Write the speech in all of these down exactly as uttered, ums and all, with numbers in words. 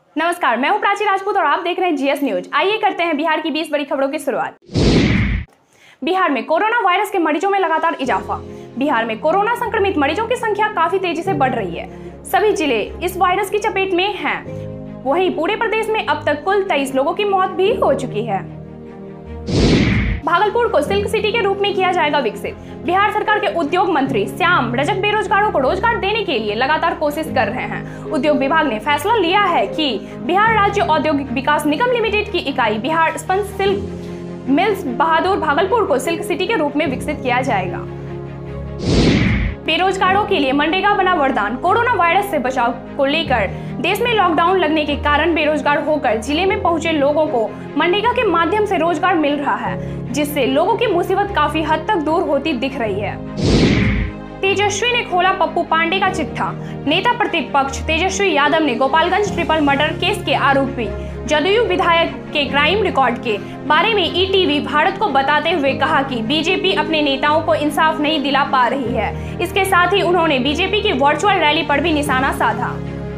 नमस्कार, मैं हूं प्राची राजपूत और आप देख रहे हैं जीएस न्यूज। आइए करते हैं बिहार की बीस बड़ी खबरों की शुरुआत। बिहार में कोरोना वायरस के मरीजों में लगातार इजाफा। बिहार में कोरोना संक्रमित मरीजों की संख्या काफी तेजी से बढ़ रही है। सभी जिले इस वायरस की चपेट में हैं। वहीं पूरे प्रदेश में अब तक कुल तेईस लोगों की मौत भी हो चुकी है। भागलपुर को सिल्क सिटी के रूप में किया जाएगा विकसित। बिहार सरकार के उद्योग मंत्री श्याम रजक बेरोजगारों को रोजगार देने के लिए लगातार कोशिश कर रहे हैं। उद्योग विभाग ने फैसला लिया है कि बिहार राज्य औद्योगिक विकास निगम लिमिटेड की इकाई बिहार स्पंज सिल्क मिल्स बहादुर भागलपुर को सिल्क सिटी के रूप में विकसित किया जाएगा। बेरोजगारों के लिए मनरेगा बना वरदान। कोरोना वायरस से बचाव को लेकर देश में लॉकडाउन लगने के कारण बेरोजगार होकर जिले में पहुंचे लोगों को मनरेगा के माध्यम से रोजगार मिल रहा है, जिससे लोगों की मुसीबत काफी हद तक दूर होती दिख रही है। तेजस्वी ने खोला पप्पू पांडे का चिट्ठा। नेता प्रतिपक्ष तेजस्वी यादव ने गोपालगंज ट्रिपल मर्डर केस के आरोपी जदयू विधायक के क्राइम रिकॉर्ड के बारे में ईटीवी भारत को बताते हुए कहा कि बीजेपी अपने नेताओं को इंसाफ नहीं दिला पा रही है। इसके साथ ही उन्होंने बीजेपी की वर्चुअल रैली पर भी निशाना साधा।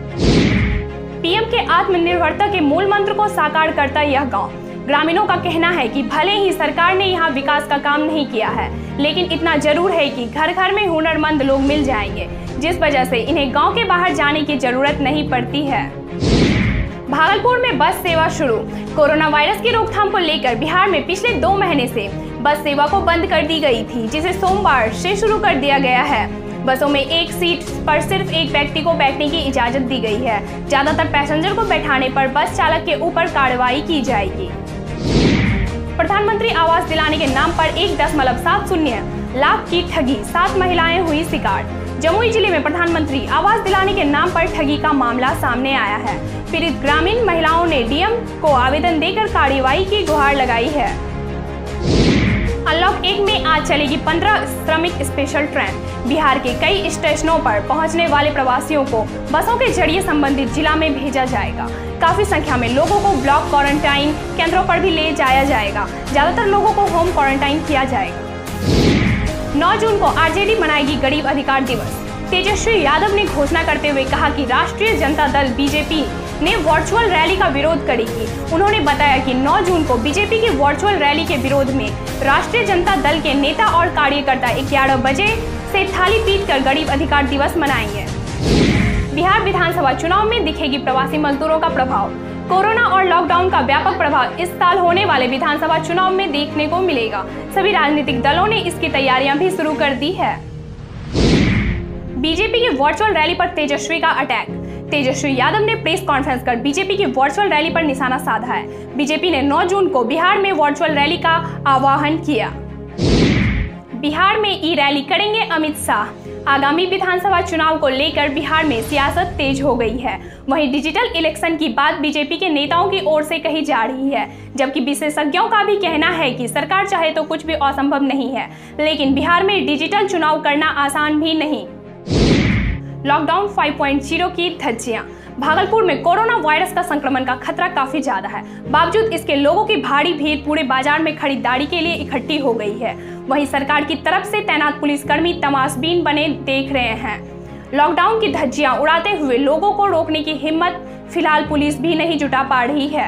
पीएम के आत्मनिर्भरता के मूल मंत्र को साकार करता यह गांव। ग्रामीणों का कहना है कि भले ही सरकार ने यहाँ विकास का काम नहीं किया है, लेकिन इतना जरूर है कि घर घर में हुनरमंद लोग मिल जाएंगे, जिस वजह से इन्हें गांव के बाहर जाने की जरूरत नहीं पड़ती है। भागलपुर में बस सेवा शुरू। कोरोना वायरस की रोकथाम को लेकर बिहार में पिछले दो महीने से बस सेवा को बंद कर दी गई थी, जिसे सोमवार से शुरू कर दिया गया है। बसों में एक सीट पर सिर्फ एक व्यक्ति को बैठने की इजाजत दी गई है। ज्यादातर पैसेंजर को बैठाने पर बस चालक के ऊपर कार्रवाई की जाएगी। प्रधानमंत्री आवास दिलाने के नाम पर एक दशमलव सात शून्य लाख की ठगी, सात महिलाएं हुई शिकार। जमुई जिले में प्रधानमंत्री आवास दिलाने के नाम पर ठगी का मामला सामने आया है। पीड़ित ग्रामीण महिलाओं ने डीएम को आवेदन देकर कार्रवाई की गुहार लगाई है। अनलॉक एक में आज चलेगी पंद्रह श्रमिक स्पेशल ट्रेन। बिहार के कई स्टेशनों पर पहुंचने वाले प्रवासियों को बसों के जरिए संबंधित जिला में भेजा जाएगा। काफी संख्या में लोगों को ब्लॉक क्वारंटाइन केंद्रों पर भी ले जाया जाएगा। ज्यादातर लोगों को होम क्वारंटाइन किया जाएगा। नौ जून को आरजेडी मनाएगी गरीब अधिकार दिवस। तेजस्वी यादव ने घोषणा करते हुए कहा कि राष्ट्रीय जनता दल बीजेपी ने वर्चुअल रैली का विरोध करेगी। उन्होंने बताया कि नौ जून को बीजेपी की वर्चुअल रैली के विरोध में राष्ट्रीय जनता दल के नेता और कार्यकर्ता ग्यारह बजे से थाली पीटकर गरीब अधिकार दिवस मनाएंगे। बिहार विधानसभा चुनाव में दिखेगी प्रवासी मजदूरों का प्रभाव। कोरोना और लॉकडाउन का व्यापक प्रभाव इस साल होने वाले विधानसभा चुनाव में देखने को मिलेगा। सभी राजनीतिक दलों ने इसकी तैयारियां भी शुरू कर दी है। बीजेपी की वर्चुअल रैली पर तेजस्वी का अटैक। तेजस्वी यादव ने प्रेस कॉन्फ्रेंस कर बीजेपी की वर्चुअल रैली पर निशाना साधा है। बीजेपी ने नौ जून को बिहार में वर्चुअल रैली का आह्वान किया। बिहार में ई रैली करेंगे अमित शाह। आगामी विधानसभा चुनाव को लेकर बिहार में सियासत तेज हो गई है। वहीं डिजिटल इलेक्शन की बात बीजेपी के नेताओं की ओर से कही जा रही है, जबकि विशेषज्ञों का भी कहना है कि सरकार चाहे तो कुछ भी असंभव नहीं है, लेकिन बिहार में डिजिटल चुनाव करना आसान भी नहीं। लॉकडाउन पाँच पॉइंट शून्य की धज्जियां। भागलपुर में कोरोना वायरस का संक्रमण का खतरा काफी ज्यादा है। बावजूद इसके लोगों की भारी भीड़ पूरे बाजार में खरीदारी के लिए इकट्ठी हो गई है। वहीं सरकार की तरफ से तैनात पुलिसकर्मी तमाशबीन बने देख रहे हैं। लॉकडाउन की धज्जियां उड़ाते हुए लोगों को रोकने की हिम्मत फिलहाल पुलिस भी नहीं जुटा पा रही है।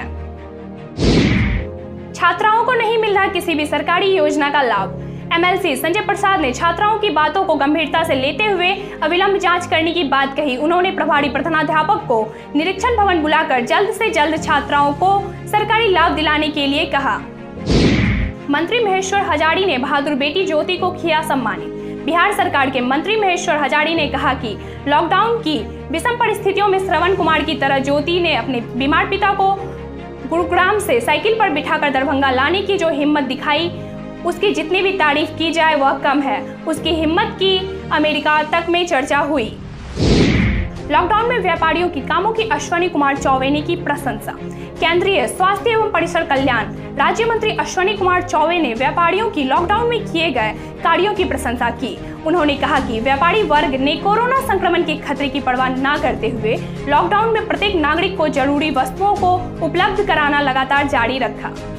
छात्राओं को नहीं मिल रहा किसी भी सरकारी योजना का लाभ। एमएलसी संजय प्रसाद ने छात्राओं की बातों को गंभीरता से लेते हुए अविलंब जांच करने की बात कही। उन्होंने प्रभारी प्रधानाध्यापक को निरीक्षण भवन बुलाकर जल्द से जल्द छात्राओं को सरकारी लाभ दिलाने के लिए कहा। मंत्री महेश्वर हजारी ने बहादुर बेटी ज्योति को किया सम्मानित। बिहार सरकार के मंत्री महेश्वर हजारी ने कहा कि लॉकडाउन की विषम परिस्थितियों में श्रवण कुमार की तरह ज्योति ने अपने बीमार पिता को गुरुग्राम से साइकिल पर बिठाकर दरभंगा लाने की जो हिम्मत दिखाई, उसकी जितनी भी तारीफ की जाए वह कम है। उसकी हिम्मत की अमेरिका तक में चर्चा हुई। लॉकडाउन में व्यापारियों की कामों की अश्वनी कुमार चौबे ने की प्रशंसा। केंद्रीय स्वास्थ्य एवं परिसर कल्याण राज्य मंत्री अश्वनी कुमार चौबे ने व्यापारियों की लॉकडाउन में किए गए कार्यों की प्रशंसा की। उन्होंने कहा कि व्यापारी वर्ग ने कोरोना संक्रमण के खतरे की परवाह न करते हुए लॉकडाउन में प्रत्येक नागरिक को जरूरी वस्तुओं को उपलब्ध कराना लगातार जारी रखा।